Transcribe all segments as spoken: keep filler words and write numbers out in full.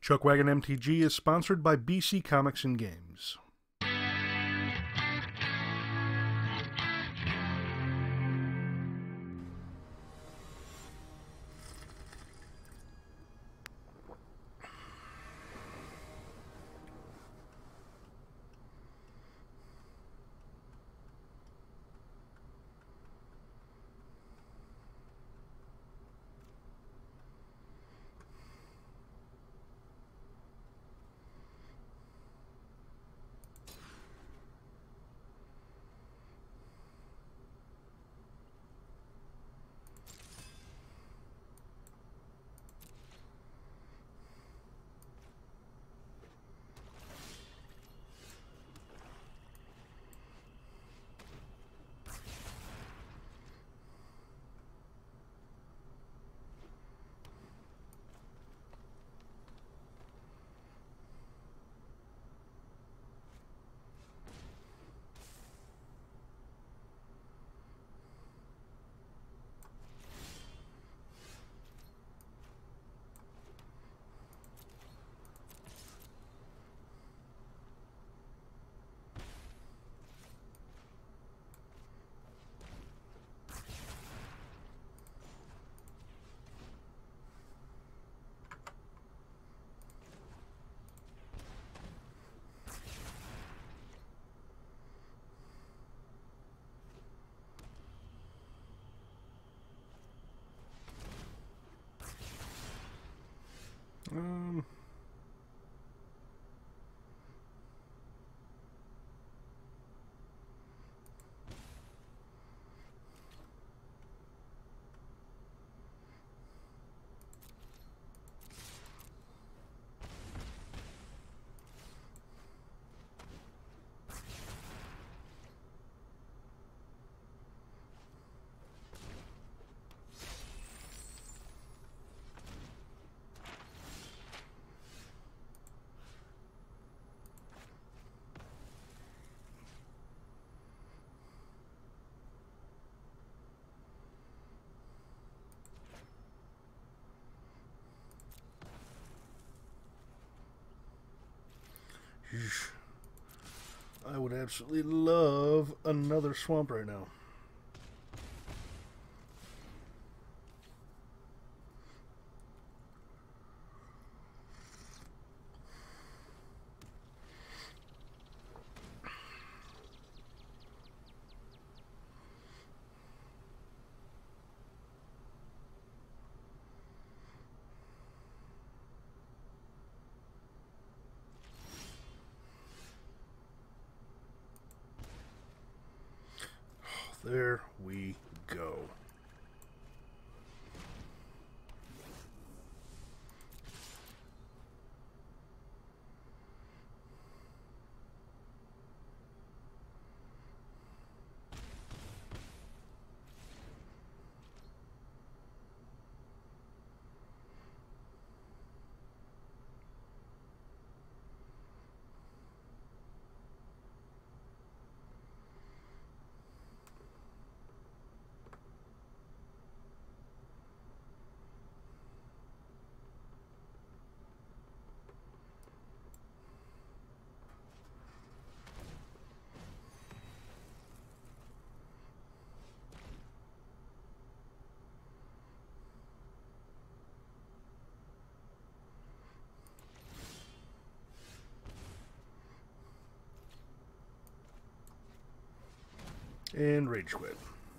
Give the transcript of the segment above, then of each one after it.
ChuckWagon M T G is sponsored by B C Comics and Games. Um, I would absolutely love another swamp right now. There we go. And rage quit.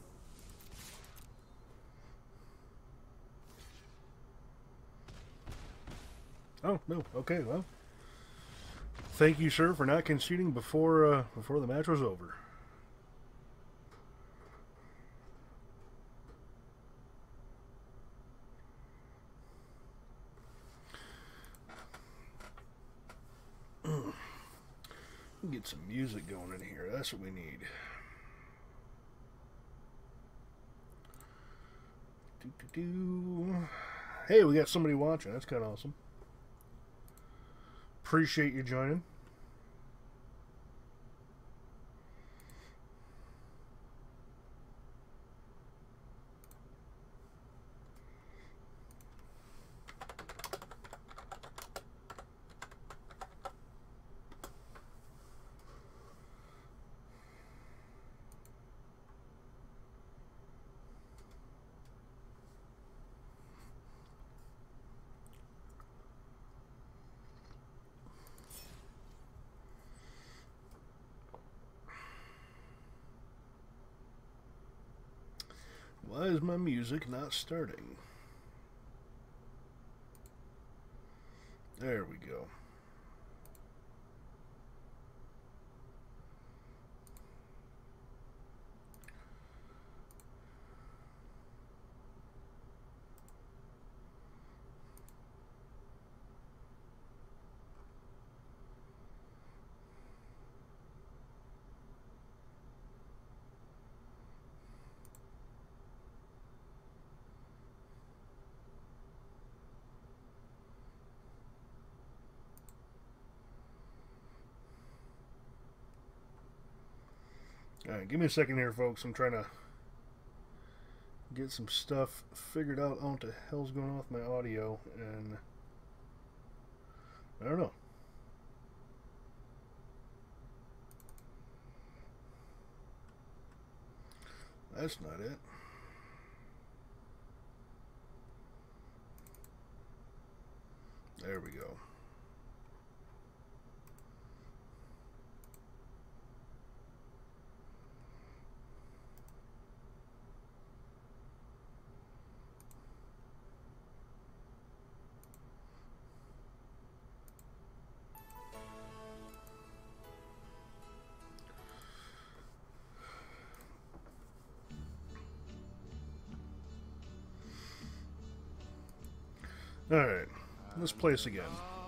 Oh, no. Okay, well. Thank you, sir, for not conceding before uh, before the match was over. Get some music going in here. That's what we need. Doo -doo -doo. Hey, we got somebody watching. That's kind of awesome. Appreciate you joining. Why is my music not starting? There we go. Alright, give me a second here, folks. I'm trying to get some stuff figured out on what the hell's going on with my audio, and I don't know. That's not it. There we go. Alright, let's play this again.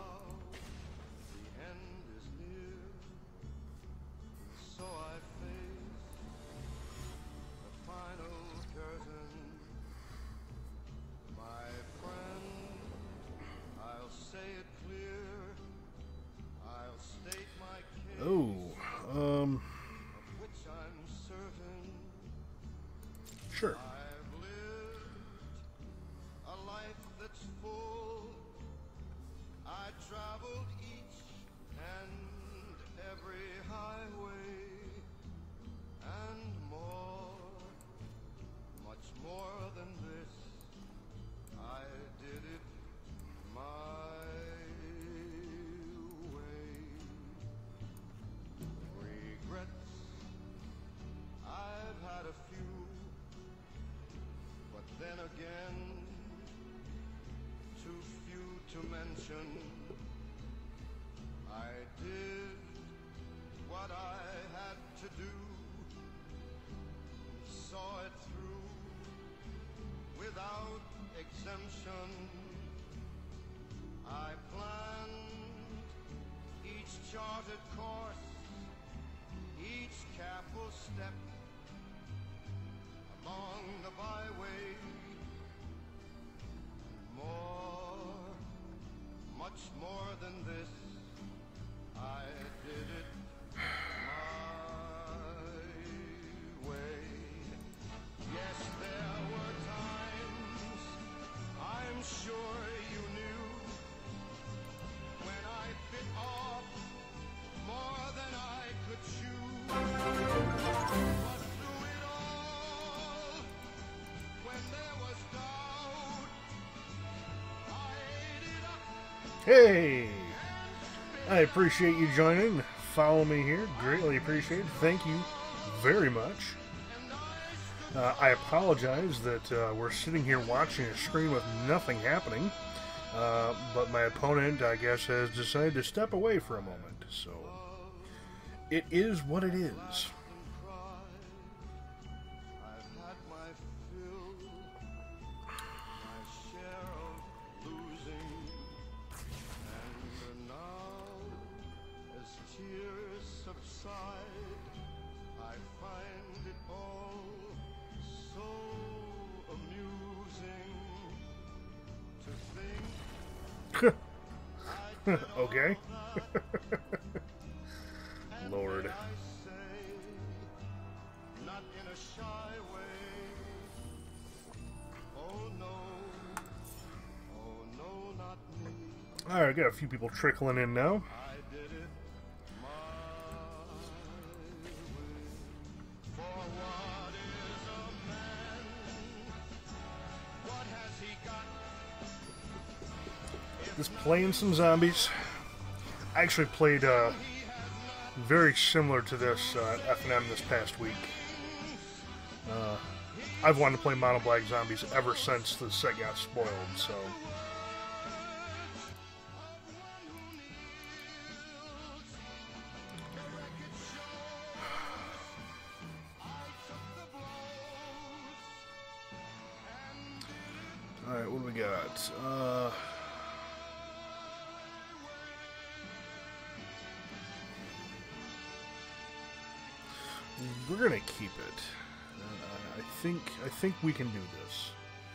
Oh, um, sure. Traveled each and every highway and more, much more than this. I did it my way. Regrets, I've had a few, but then again, too few to mention. I did what I had to do, saw it through without exemption. I planned each charted course, each careful step along the byway, and more, much more than this. I did it my way. Yes, there were times, I'm sure you knew, when I bit off more than I could chew. But through it all, when there was doubt, I ate it up. Hey! I appreciate you joining. Follow me here. Greatly appreciated. Thank you very much. Uh, I apologize that uh, we're sitting here watching a screen with nothing happening. Uh, but my opponent, I guess, has decided to step away for a moment. So, it is what it is. Okay. Lord. Alright, I got a few people trickling in now. Just playing some zombies. I actually played uh, very similar to this uh, F N M this past week. Uh, I've wanted to play Mono Black Zombies ever since the set got spoiled, so... Alright, what do we got? Uh... We're gonna keep it. Uh, I think I think we can do this.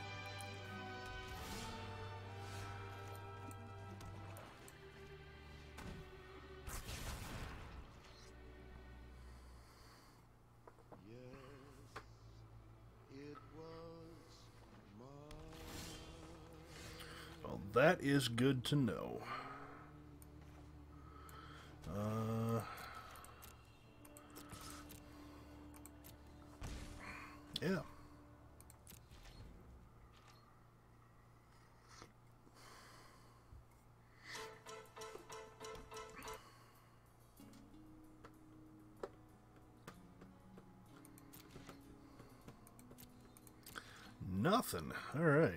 Well, that is good to know. Uh, yeah. Nothing. All right.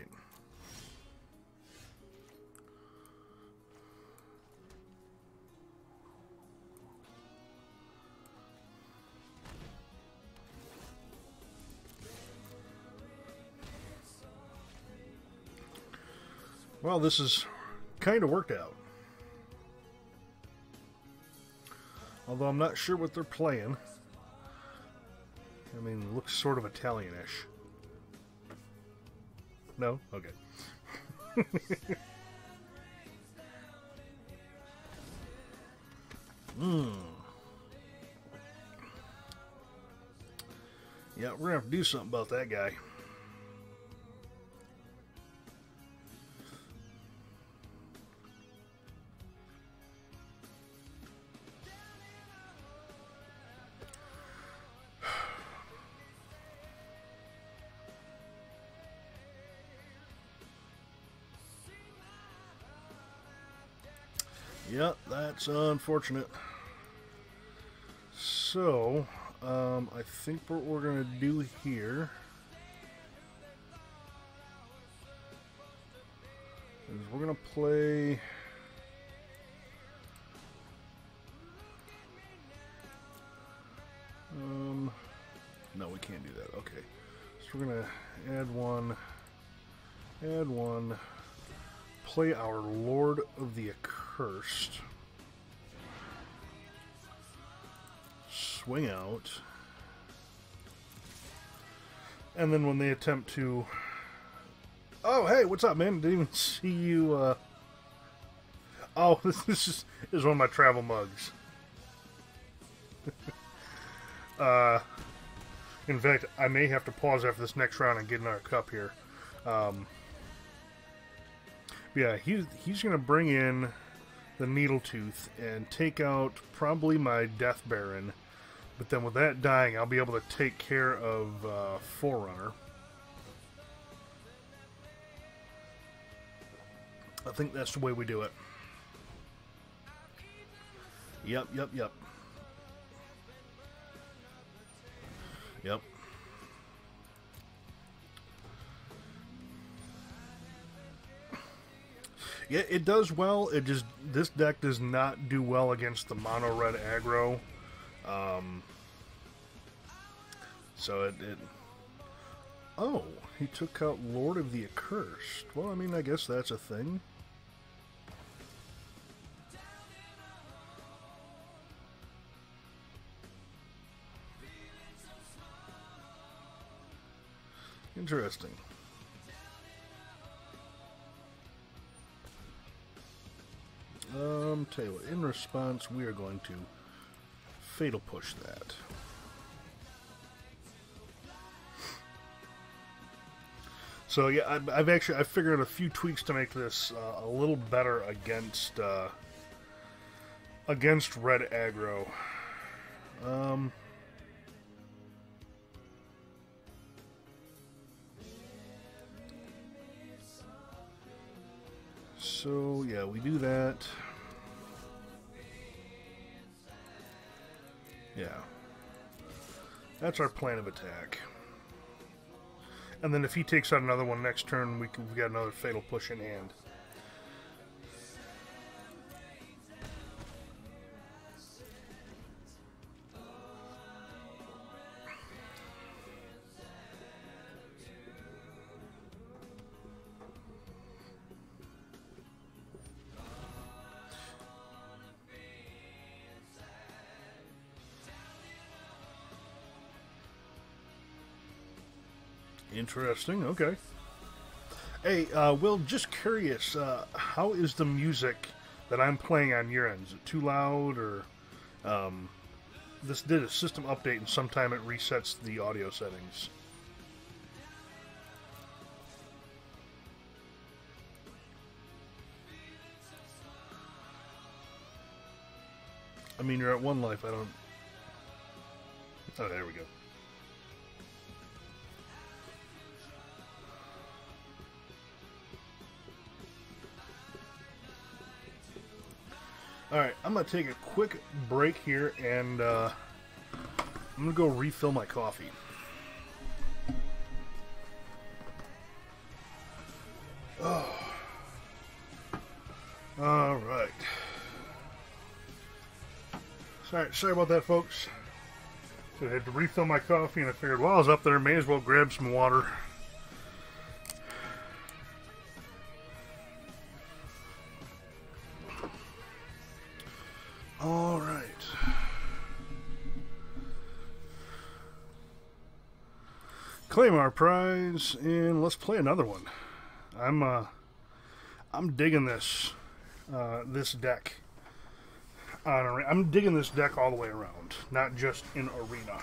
Well, this is kind of worked out. Although I'm not sure what they're playing. I mean, it looks sort of Italian-ish. No? Okay. Hmm. Yeah, we're gonna have to do something about that guy. Yep, that's unfortunate. So, um, I think what we're going to do here is we're going to play... Um, no, we can't do that. Okay. So we're going to add one, add one, play our Lord of the Accursed. Swing out. And then when they attempt to... Oh, hey, what's up, man? Didn't even see you, uh... Oh, this is, this is one of my travel mugs. uh, in fact, I may have to pause after this next round and get another cup here. Um, yeah, he's, he's going to bring in the Needle Tooth and take out probably my Death Baron. But then with that dying, I'll be able to take care of uh, Forerunner. I think that's the way we do it. Yep, yep, yep. Yep. Yeah, it does well. It just, this deck does not do well against the mono red aggro. Um, so it, it... Oh, he took out Lord of the Accursed. Well, I mean, I guess that's a thing. Interesting. Um, tell you what, in response, we are going to Fatal Push that. So yeah, I've, I've actually I figured out a few tweaks to make this uh, a little better against uh, against red aggro. Um, so yeah, we do that. Yeah, that's our plan of attack. And then if he takes out another one next turn, we can, we got another Fatal Push in hand. Interesting, okay. Hey, uh, Will, just curious, uh, how is the music that I'm playing on your end? Is it too loud, or... Um, this did a system update, and sometime it resets the audio settings. I mean, you're at one life, I don't... Oh, there we go. Alright, I'm going to take a quick break here, and uh, I'm going to go refill my coffee. Oh. Alright. Sorry, sorry about that, folks. So I had to refill my coffee, and I figured while I was up there, may as well grab some water. All right. Claim our prize, and let's play another one. I'm uh, I'm digging this uh, this deck. On a, I'm digging this deck all the way around, not just in arena.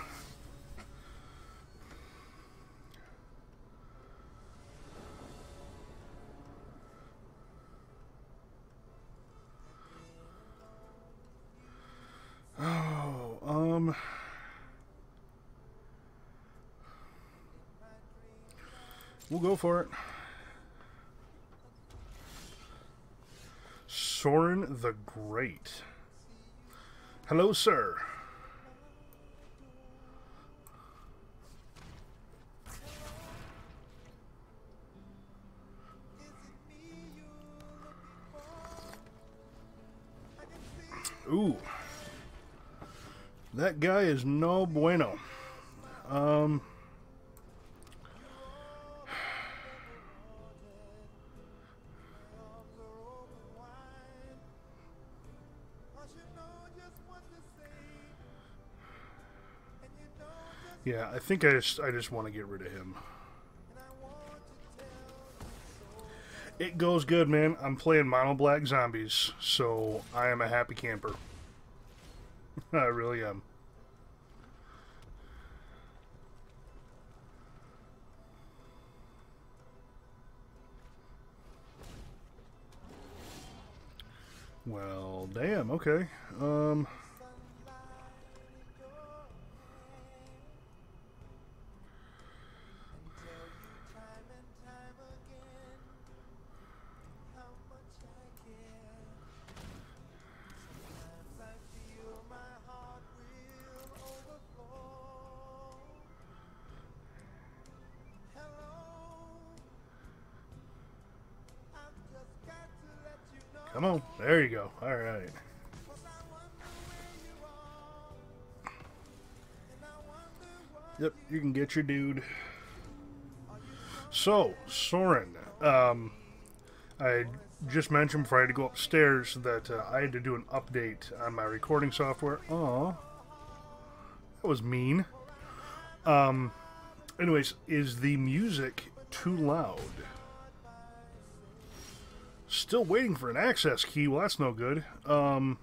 Oh, um... we'll go for it. Soren the Great. Hello, sir. Ooh. That guy is no bueno. Um... Yeah, I think I just I just want to get rid of him. It goes good, man. I'm playing mono black zombies, so I am a happy camper. I really am. Well, damn, okay. Um... Come on. There you go. All right. Yep, you can get your dude. So, Soren. Um, I just mentioned before I had to go upstairs that uh, I had to do an update on my recording software. Aw. That was mean. Um, anyways, is the music too loud? Still waiting for an access key. Well, that's no good. Um,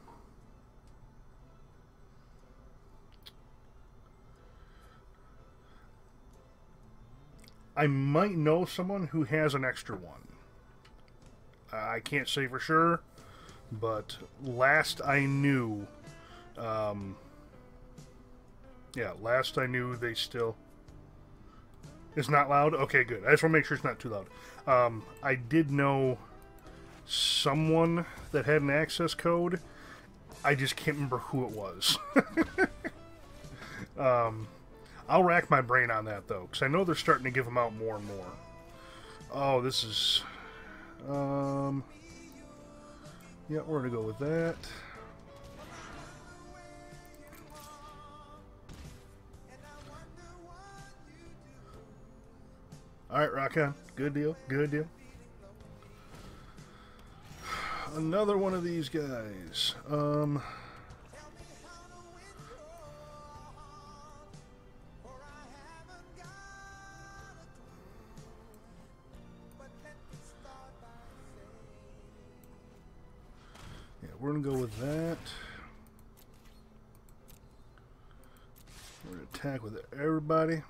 I might know someone who has an extra one. I can't say for sure, but last I knew, um, yeah, last I knew they still... It's not loud? Okay, good. I just want to make sure it's not too loud. Um, I did know someone that had an access code. I just can't remember who it was. um, I'll rack my brain on that, though, because I know they're starting to give them out more and more. Oh, this is... Um... Yeah, we're going to go with that. Alright, rock on. Good deal. Good deal. Another one of these guys. Um... Yeah, we're going to go with that. We're going to attack with everybody.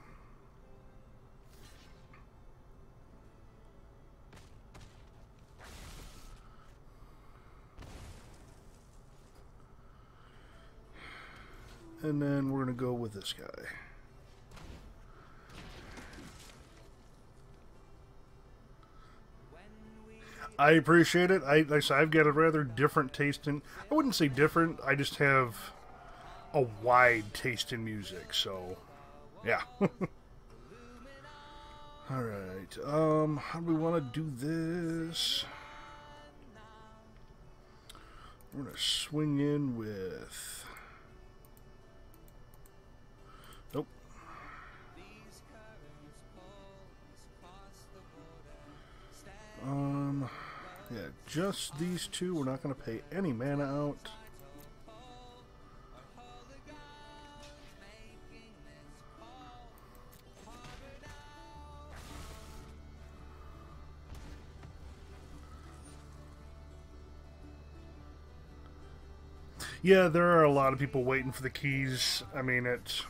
And then we're going to go with this guy. I appreciate it. I, like I said, I've got a rather different taste in... I wouldn't say different. I just have a wide taste in music. So, yeah. Alright. Um, how do we want to do this? We're going to swing in with... Nope. Um, yeah, just these two. We're not going to pay any mana out. Yeah, there are a lot of people waiting for the keys. I mean, it's...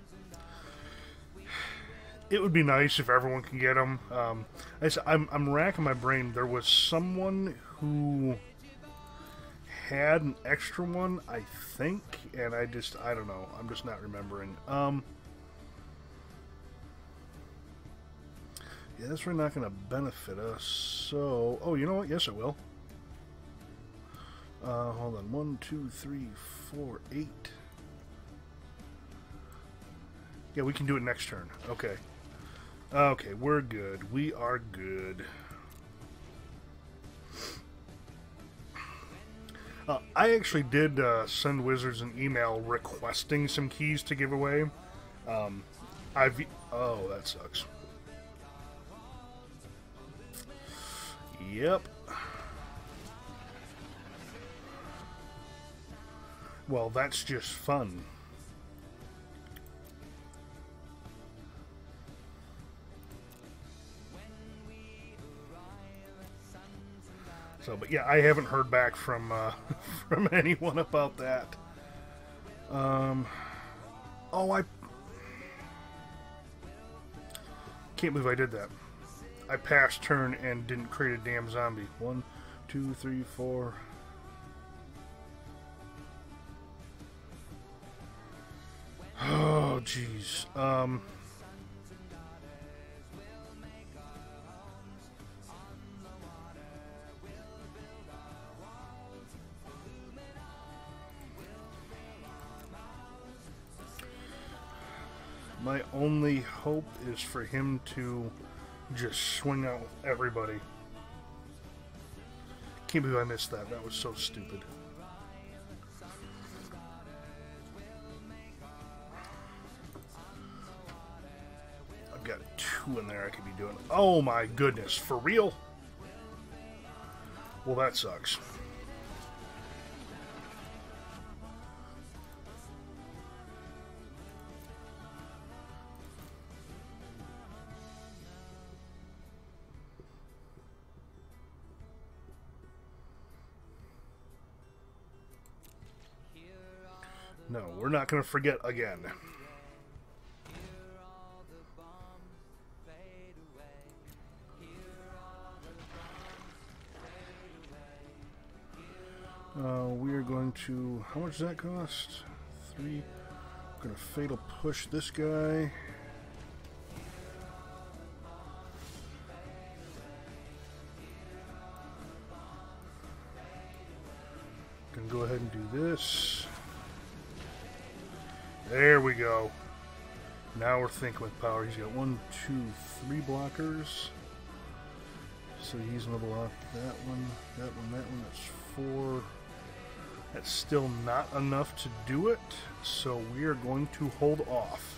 It would be nice if everyone can get them. Um, I, I'm, I'm racking my brain. There was someone who had an extra one, I think, and I just, I don't know. I'm just not remembering. Um, yeah, that's really not going to benefit us. So, oh, you know what? Yes, it will. Uh, hold on. One, two, three, four, eight. Yeah, we can do it next turn. Okay. Okay, we're good. We are good. Uh, I actually did uh, send Wizards an email requesting some keys to give away. Um, I've... Oh, that sucks. Yep. Well, that's just fun. So, but yeah, I haven't heard back from uh, from anyone about that. Um, oh, I can't believe I did that. I passed turn and didn't create a damn zombie. One, two, three, four. Oh, jeez. Um. My only hope is for him to just swing out with everybody. Can't believe I missed that. That was so stupid. I've got two in there I could be doing. Oh my goodness, for real? Well, that sucks. No, we're not going to forget again. Uh, we are going to... How much does that cost? Three. We're going to Fatal Push this guy. Going to go ahead and do this. There we go. Now we're thinking with power. He's got one, two, three blockers. So he's gonna block that one, that one, that one. That's four. That's still not enough to do it. So we are going to hold off.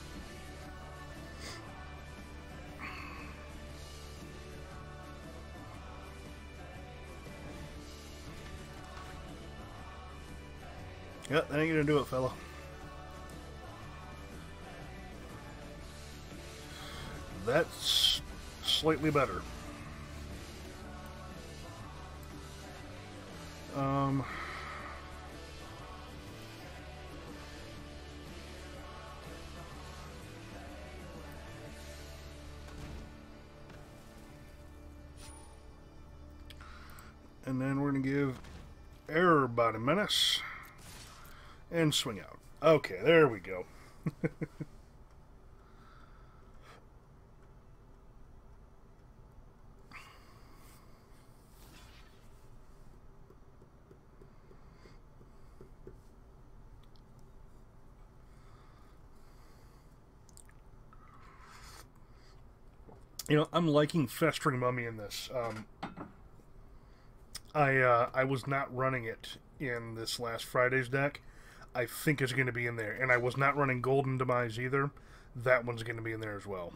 Yep, that ain't gonna do it, fella. That's slightly better. Um, and then we're gonna give Error Body Menace and swing out. Okay, there we go. You know, I'm liking Festering Mummy in this. Um, I uh, I was not running it in this last Friday's deck. I think it's going to be in there. And I was not running Golden Demise either. That one's going to be in there as well.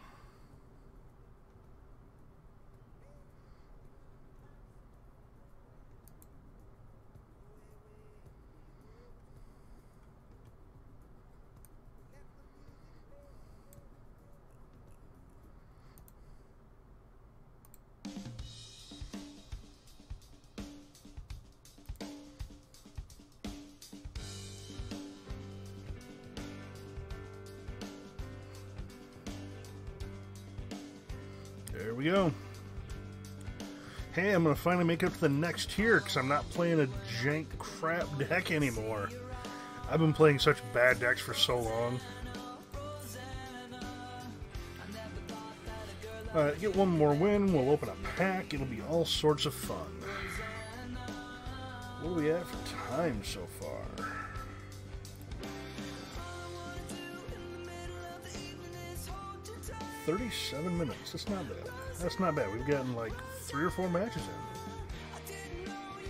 There we go. Hey, I'm going to finally make it up to the next tier because I'm not playing a jank crap deck anymore. I've been playing such bad decks for so long. Alright, get one more win. We'll open a pack. It'll be all sorts of fun. What do we have for time so far? thirty-seven minutes. That's not bad. That's not bad. We've gotten like three or four matches in.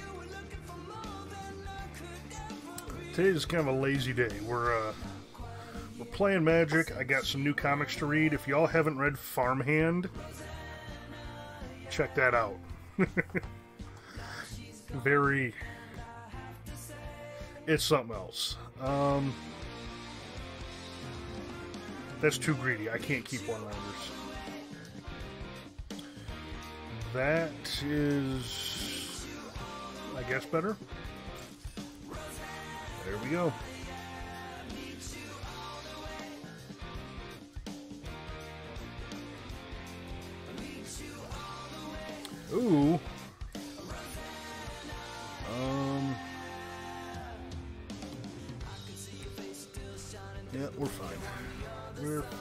Today's kind of a lazy day. We're uh, we're playing Magic. I got some new comics to read. If y'all haven't read Farmhand, check that out. Very. It's something else. Um. That's too greedy. I can't keep one-liners. That is, I guess, better. There we go. Ooh. Um. Yeah, we're fine. We're fine.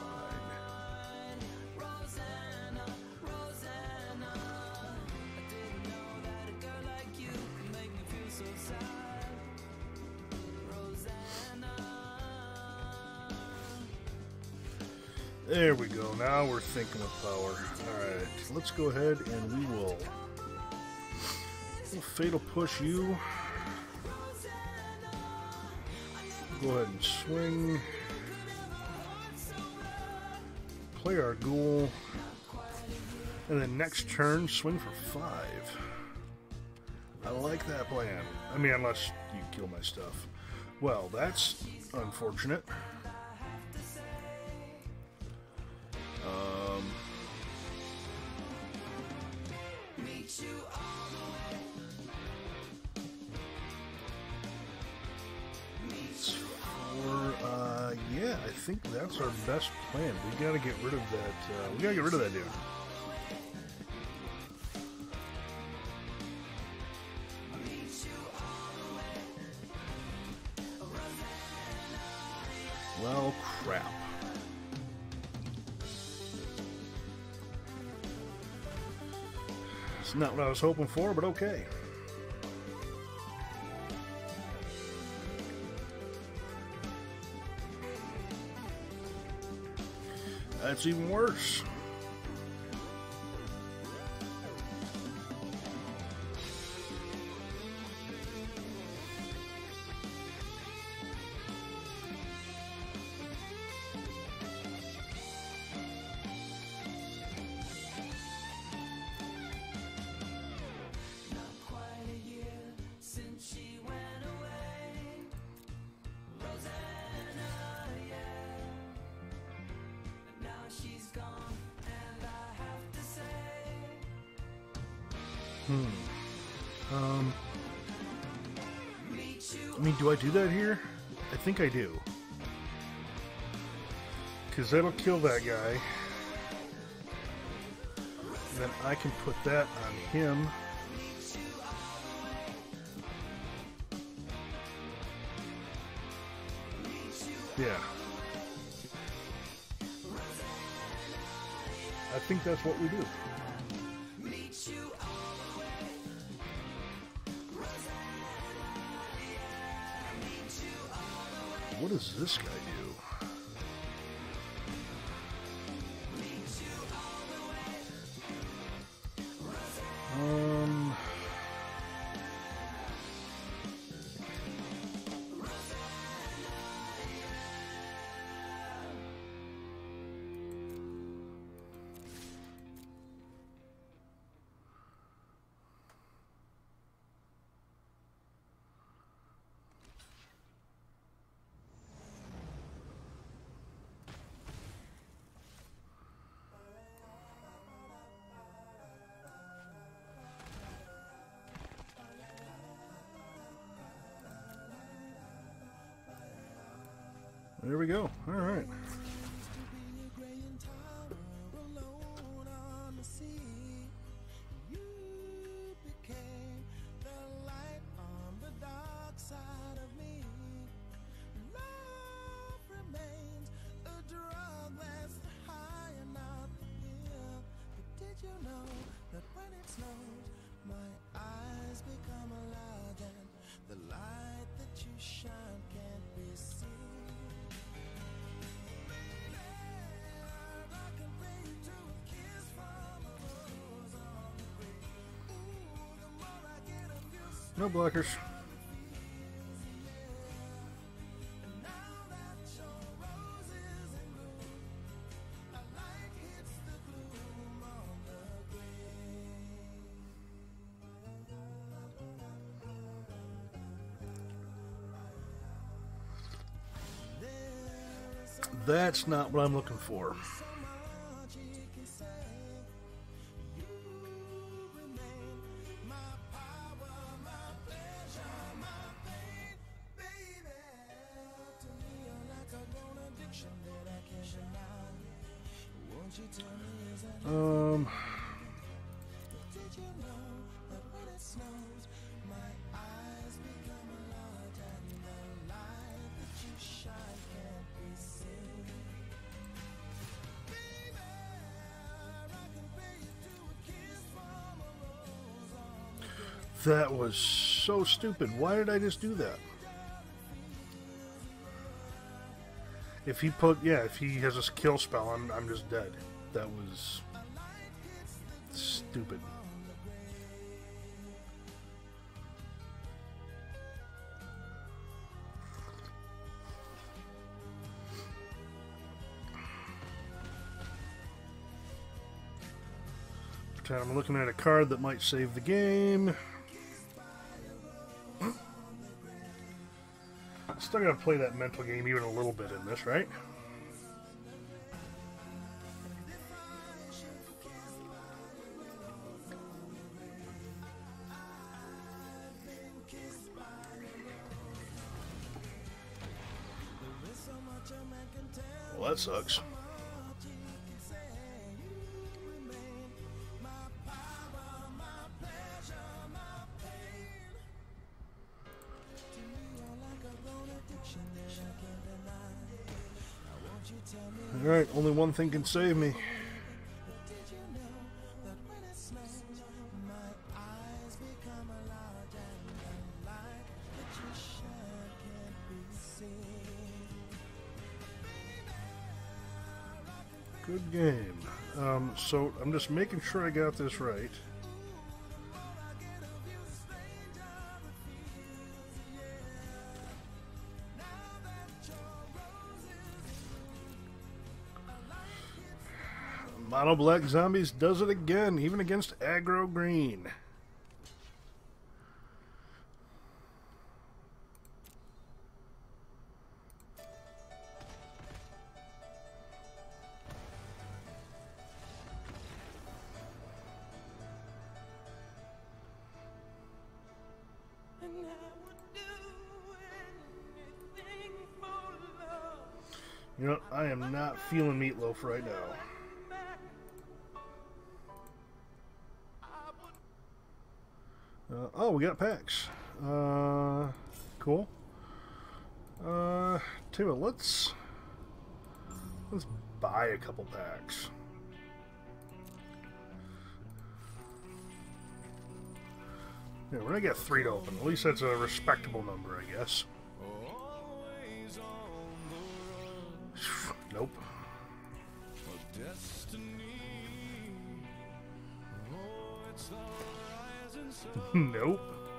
There we go. Now we're thinking with power. Alright, let's go ahead and we will we'll Fatal Push you. Go ahead and swing. Play our ghoul, and then next turn swing for five. I like that plan. I mean, unless you kill my stuff. Well, that's unfortunate. Um, for, uh, yeah, I think that's our best plan. We gotta get rid of that, uh, we gotta get rid of that dude. Well, crap. It's not what I was hoping for, but okay. That's even worse. Hmm. Um. I mean, do I do that here? I think I do. Because that'll kill that guy. Then I can put that on him. Yeah. I think that's what we do. What does this guy do? Um... There we go. All right. No blockers. That's not what I'm looking for. Um, that was so stupid. Why did I just do that? If he put, yeah, if he has a kill spell, I'm, I'm just dead. That was stupid. Pretend I'm looking at a card that might save the game. Still gotta play that mental game even a little bit in this, right? Well, that sucks. Alright, only one thing can save me. Good game. Um, so I'm just making sure I got this right. Mono Black Zombies does it again, even against aggro green. You know, I am not feeling Meatloaf right now. Uh, oh, we got packs. Uh, cool. Uh, tell you what, let's let's buy a couple packs. Yeah, we're gonna get three to open. At least that's a respectable number, I guess. Nope. Nope.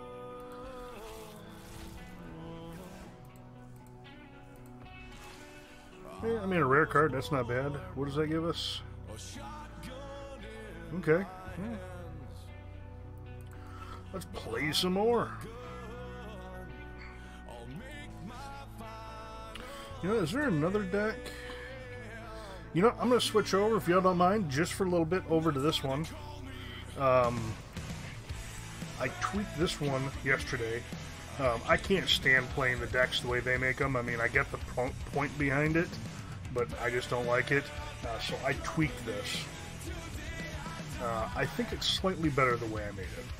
Yeah, I mean, a rare card, that's not bad. What does that give us? Okay. Yeah. Let's play some more. You know, is there another deck? You know, I'm going to switch over, if y'all don't mind, just for a little bit, over to this one. Um, I tweaked this one yesterday. Um, I can't stand playing the decks the way they make them. I mean, I get the point behind it, but I just don't like it. Uh, so I tweaked this. Uh, I think it's slightly better the way I made it.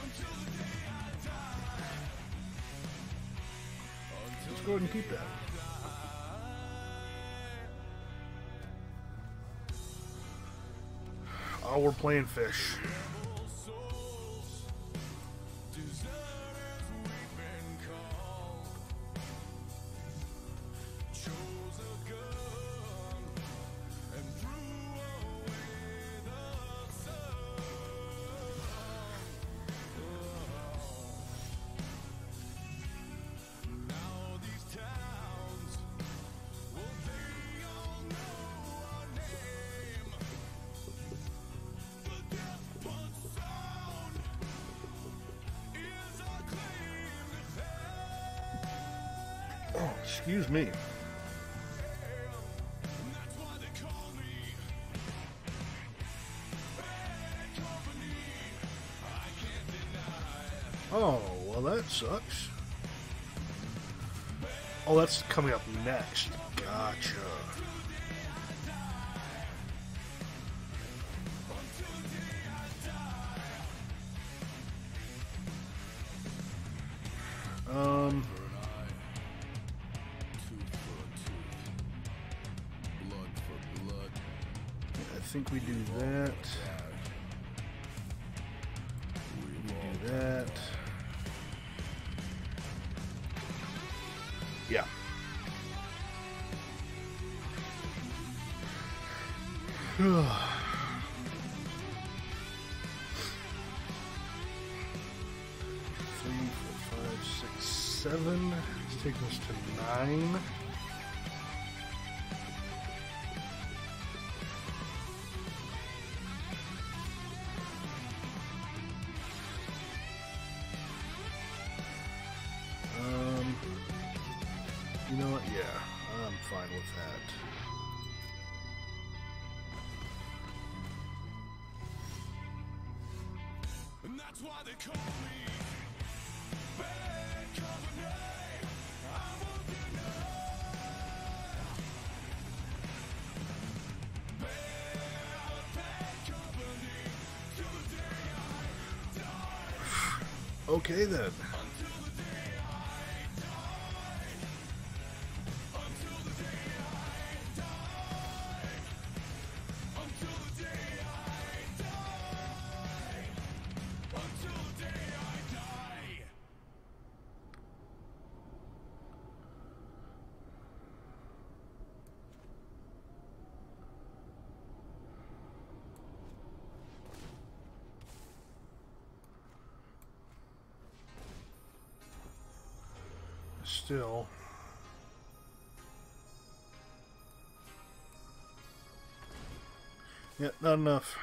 Let's go ahead and keep that. Oh, we're playing fish. Oh, excuse me. Oh, well that sucks. Oh, that's coming up next. Gotcha. Um... I think we do that. We do that. Yeah. Three, four, five, six, seven. Let's take this to nine. You know what? Yeah, I'm fine with that. And that's why they call me bad company. I won't deny. Bad, bad company till the day I die. Okay then. Still. Yeah, not enough.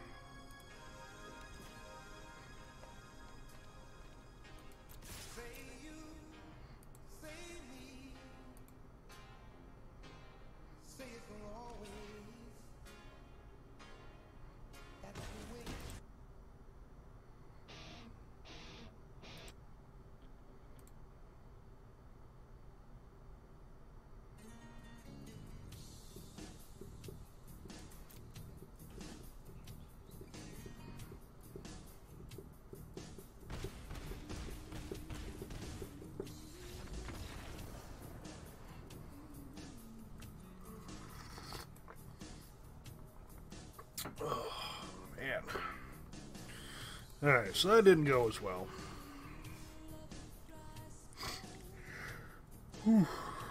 Oh, man. Alright, so that didn't go as well. Whew.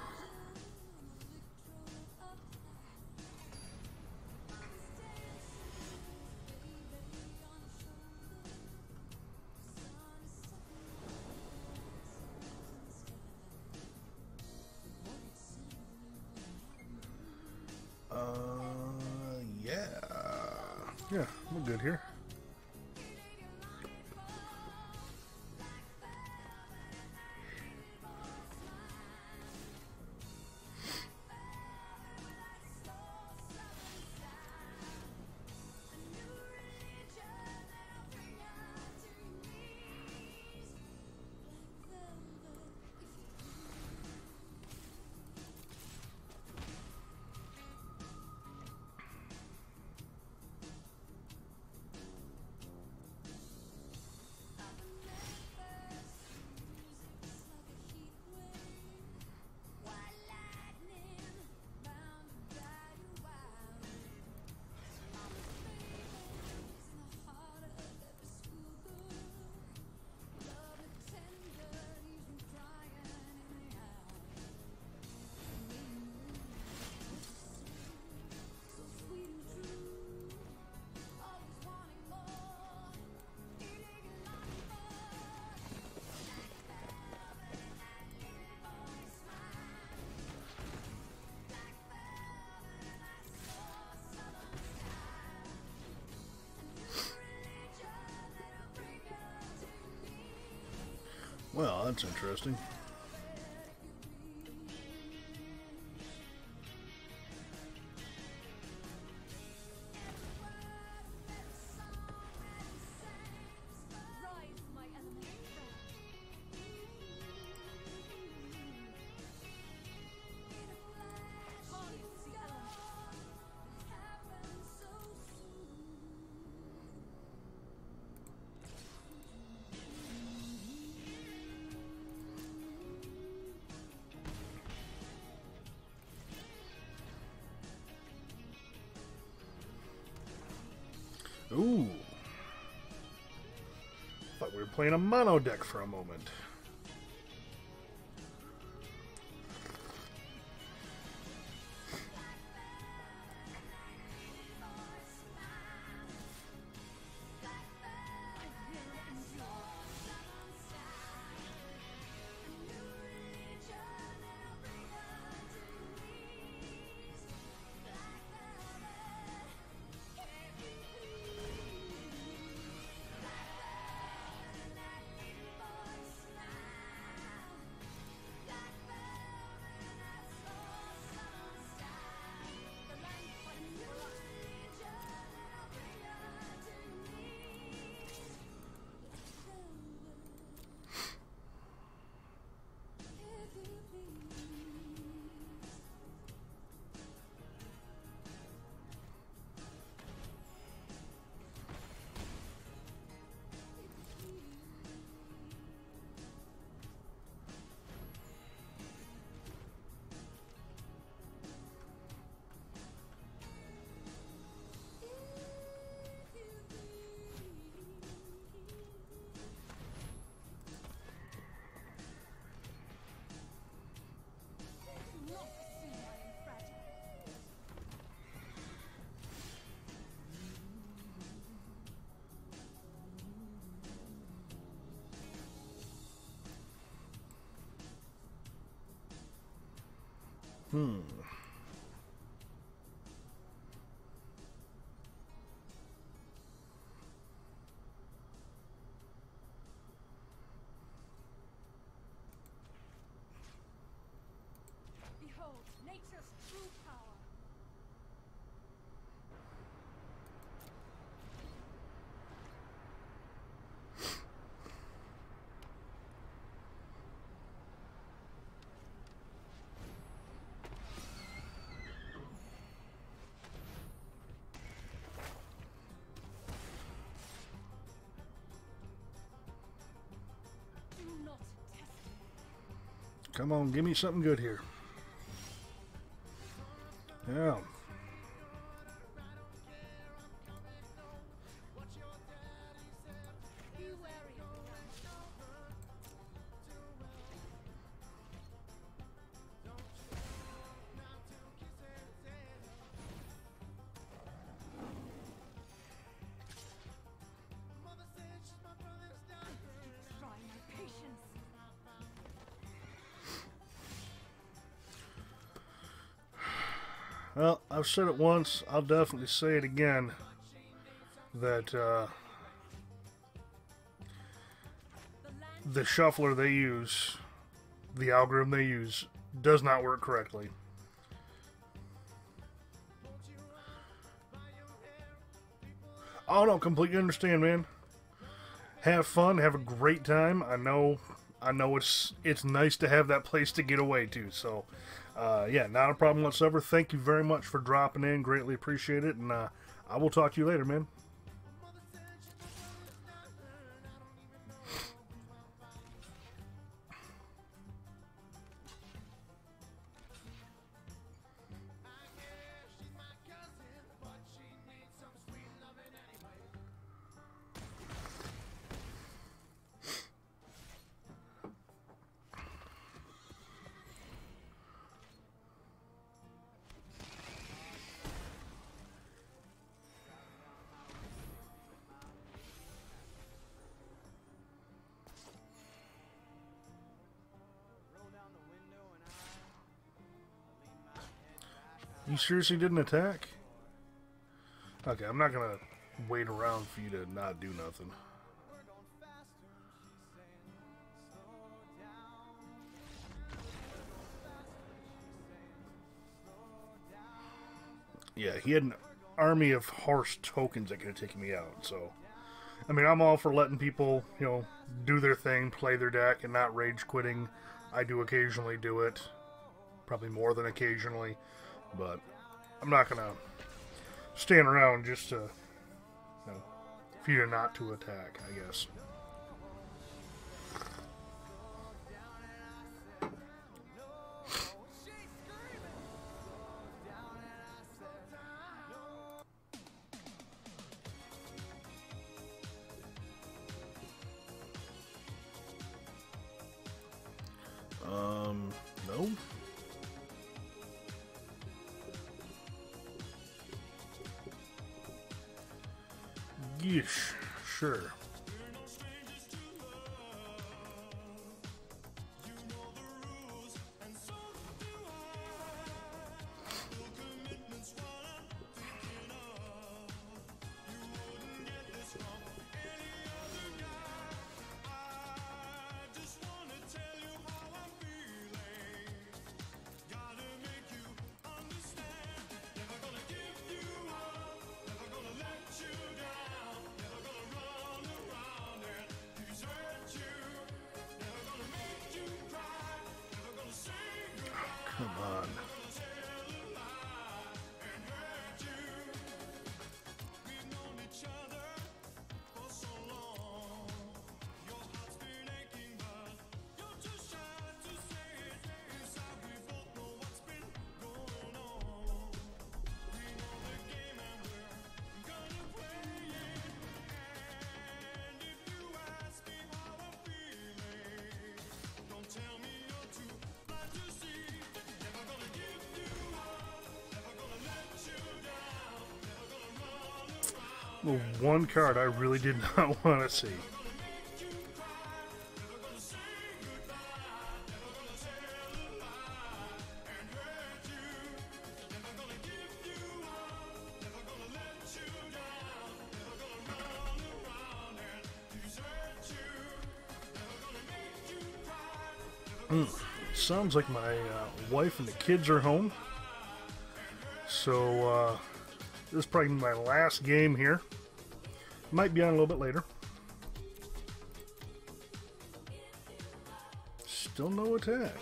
Uh, yeah. Yeah, we're good here. Well, that's interesting. Ooh. Thought we were playing a mono deck for a moment. Hmm. Behold, nature's true power. Do not test me. Come on, give me something good here. Yeah. Be wary of the one. Try my patience. Well, I've said it once, I'll definitely say it again, that uh, the shuffler they use, the algorithm they use, does not work correctly. Oh no, completely understand, man. Have fun, have a great time. I know, I know it's it's nice to have that place to get away to. So, uh, yeah, not a problem whatsoever. Thank you very much for dropping in. Greatly appreciate it, and uh, I will talk to you later, man. You seriously didn't attack? Okay, I'm not gonna wait around for you to not do nothing. Yeah, he had an army of horse tokens that could have taken me out, so... I mean, I'm all for letting people, you know, do their thing, play their deck, and not rage quitting. I do occasionally do it. Probably more than occasionally. But I'm not going to stand around just to, you know, for you not to attack, I guess. Um, no. Yeesh, sure. Come on. The one card I really did not want to see. Mm. Sounds like my uh, wife and the kids are home. So, uh, this is probably my last game here. Might be on a little bit later. Still no attack.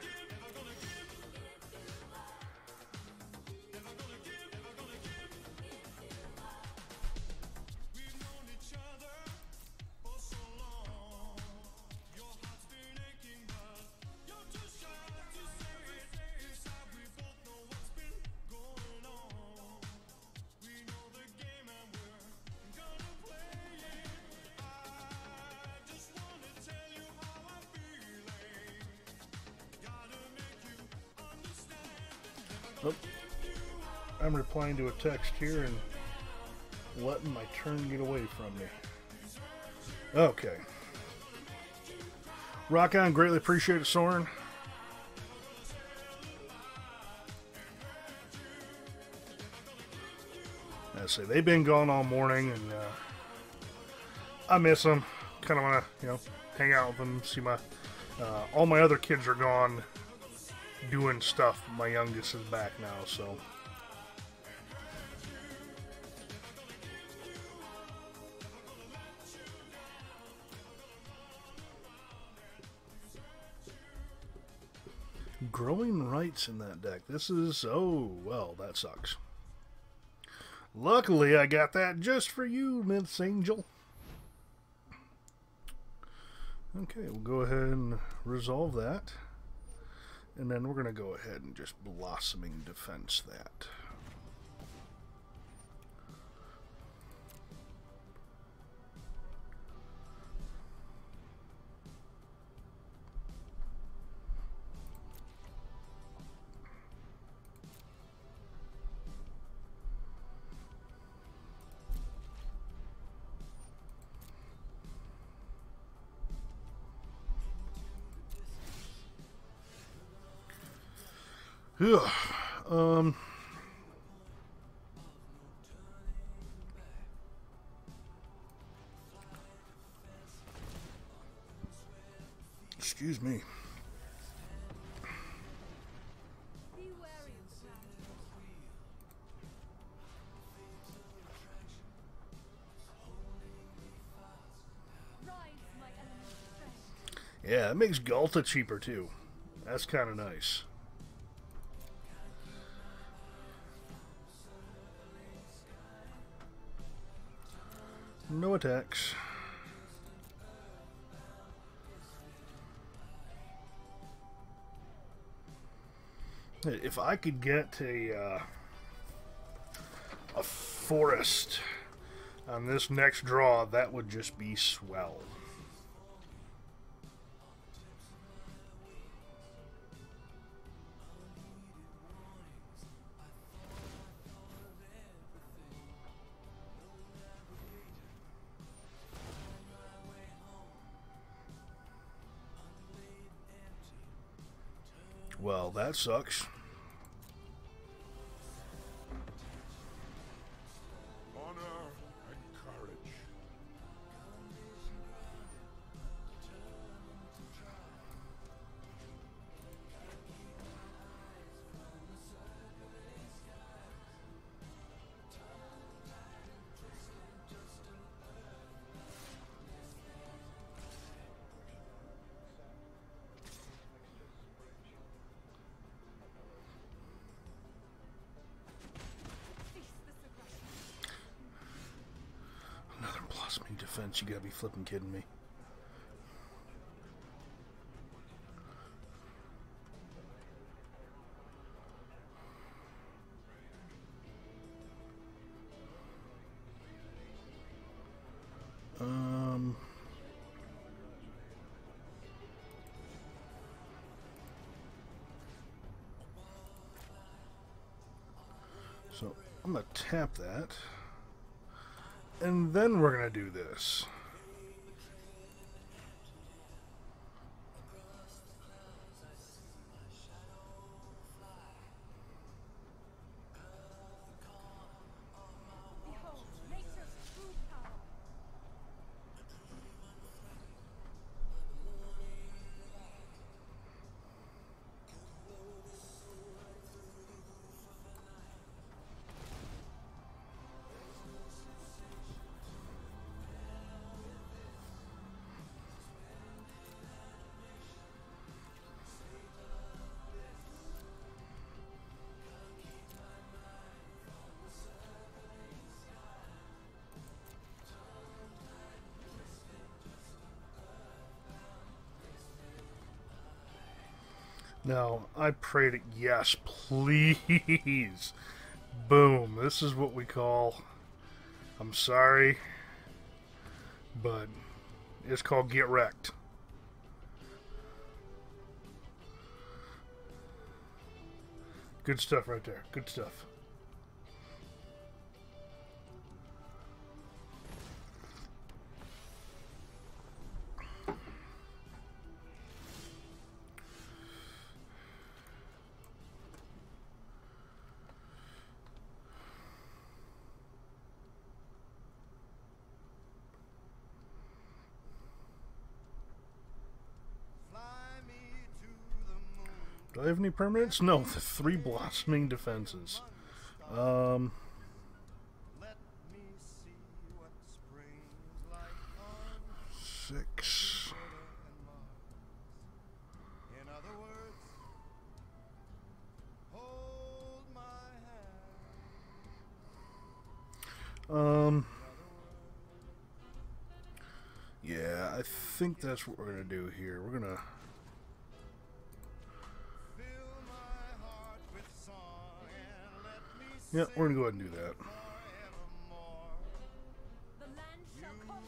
Oh, I'm replying to a text here and letting my turn get away from me. Okay. Rock on, greatly appreciate it, Soren. I say they've been gone all morning, and uh, I miss them. Kind of want to, you know, hang out with them. See my, uh, all my other kids are gone doing stuff. My youngest is back now, so. Growing rights in that deck. This is, oh, well, that sucks. Luckily, I got that just for you, Miss Angel. Okay, we'll go ahead and resolve that. And then we're going to go ahead and just Blossoming Defense that. Ugh. Um. Excuse me. Be wary of the ground. Rise, my element strength. Yeah, it makes Galta cheaper too. That's kind of nice. No attacks. If I could get a uh, a forest on this next draw, that would just be swell. Well, that sucks. Honor and courage. Another Blossoming Defense, you gotta be flipping kidding me. Um... So, I'm gonna tap that. And then we're going to do this. Behold, nature's true power. Now, I prayed it. Yes, please. Boom. This is what we call... I'm sorry, but it's called get wrecked. Good stuff right there. Good stuff. Do I have any permanents? No, the three blossoming defenses. Um, six. Um, yeah, I think that's what we're gonna do here. We're gonna. Yeah, we're gonna go ahead and do that. The land shall come.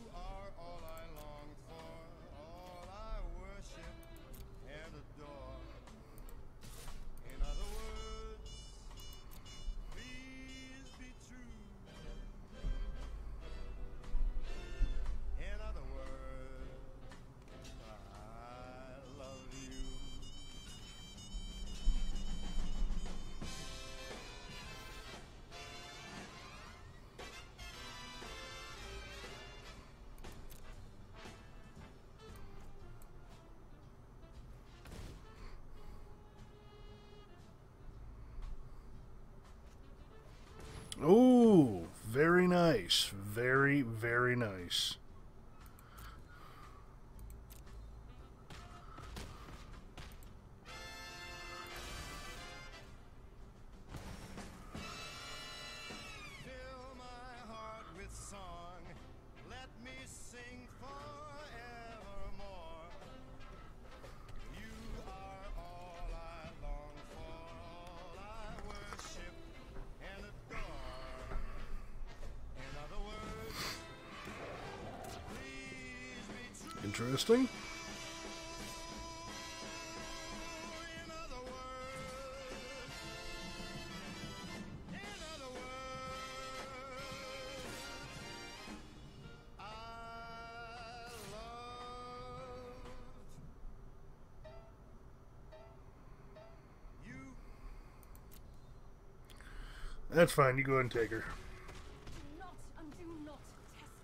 Oh, very nice. Very, very nice. Interesting. That's fine. You go ahead and take her. Do not and do not test me.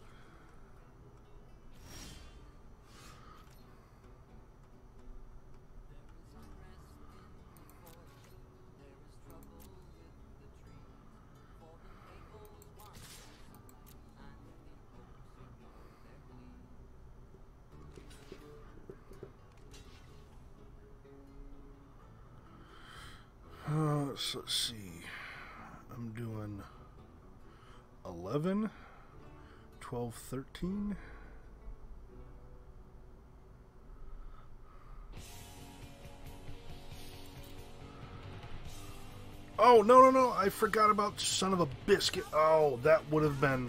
Uh, so let's see. I'm doing eleven, twelve, thirteen. Oh, no, no, no. I forgot about son of a biscuit. Oh, that would have been...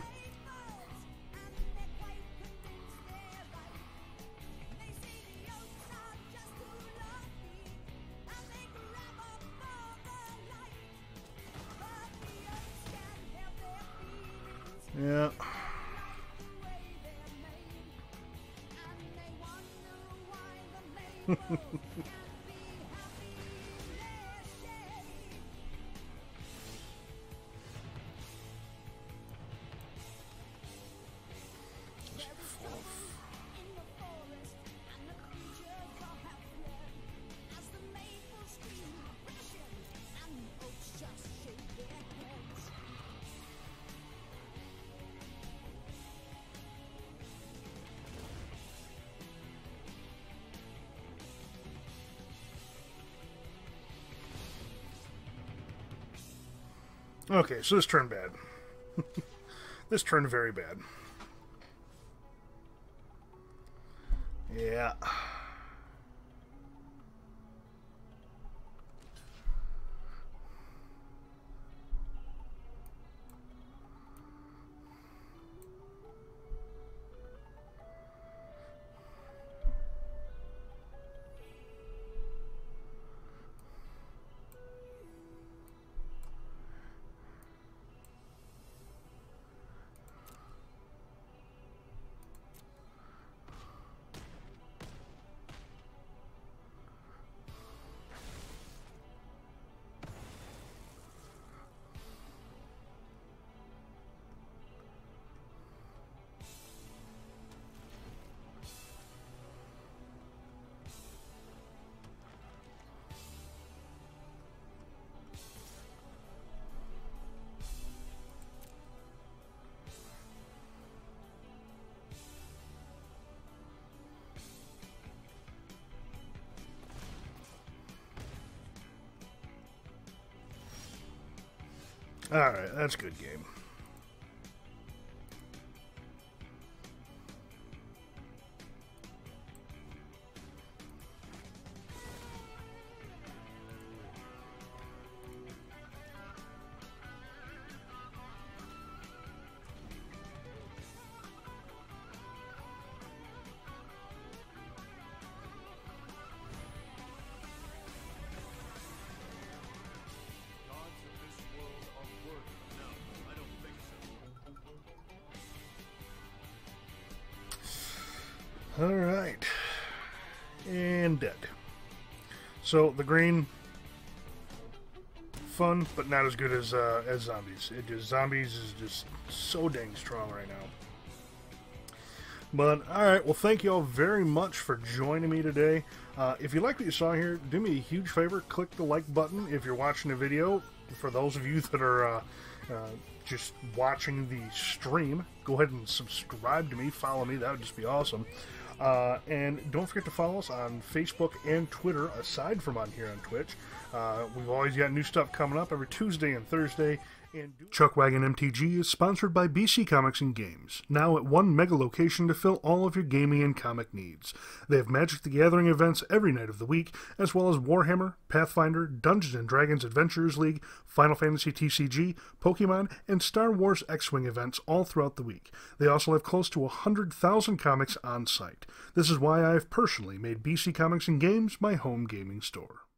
Yeah. Okay, so this turned bad. This turned very bad. Yeah. Alright, that's a good game. Alright. And dead. So, the green, fun, but not as good as uh, as zombies. It just Zombies is just so dang strong right now. But, alright, well, thank you all very much for joining me today. Uh, if you like what you saw here, do me a huge favor, click the like button if you're watching the video. For those of you that are uh, uh, just watching the stream, go ahead and subscribe to me, follow me, that would just be awesome. Uh, and don't forget to follow us on Facebook and Twitter, aside from on here on Twitch. Uh, we've always got new stuff coming up every Tuesday and Thursday. And ChuckWagon M T G is sponsored by B C Comics and Games, now at one mega location to fill all of your gaming and comic needs. They have Magic the Gathering events every night of the week, as well as Warhammer, Pathfinder, Dungeons and Dragons Adventurers League, Final Fantasy T C G, Pokemon, and Star Wars X-Wing events all throughout the week. They also have close to one hundred thousand comics on site. This is why I have personally made B C Comics and Games my home gaming store.